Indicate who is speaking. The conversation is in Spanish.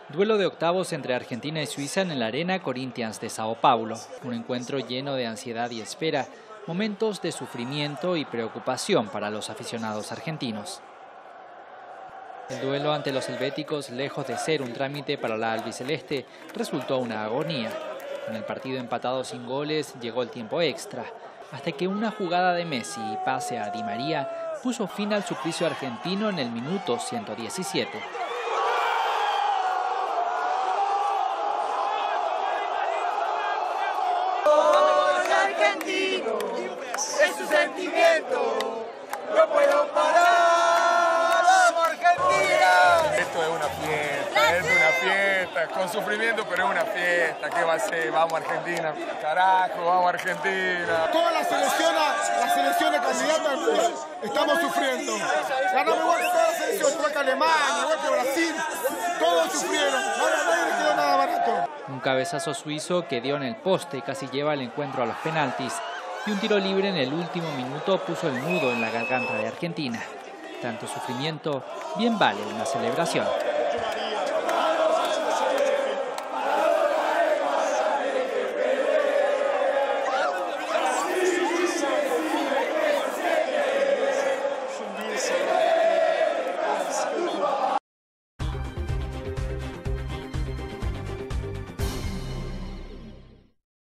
Speaker 1: Duelo de octavos entre Argentina y Suiza en la Arena Corinthians de Sao Paulo. Un encuentro lleno de ansiedad y espera, momentos de sufrimiento y preocupación para los aficionados argentinos. El duelo ante los helvéticos, lejos de ser un trámite para la albiceleste, resultó una agonía. Con el partido empatado sin goles, llegó el tiempo extra, hasta que una jugada de Messi y pase a Di María puso fin al suplicio argentino en el minuto 117.
Speaker 2: Argentino, es su sentimiento, no puedo parar. ¡Vamos, Argentina!
Speaker 3: Esto es una fiesta, con sufrimiento, pero es una fiesta. ¿Qué va a ser? Vamos, Argentina, carajo, vamos, Argentina.
Speaker 4: Todas las selecciones candidatas estamos sufriendo. Ganamos igual que todas las selecciones, igual que Alemania, igual que Brasil, todos sufrieron, nadie le quedó nada barato.
Speaker 1: Un cabezazo suizo que dio en el poste casi lleva el encuentro a los penaltis, y un tiro libre en el último minuto puso el nudo en la garganta de Argentina. Tanto sufrimiento, bien vale una celebración.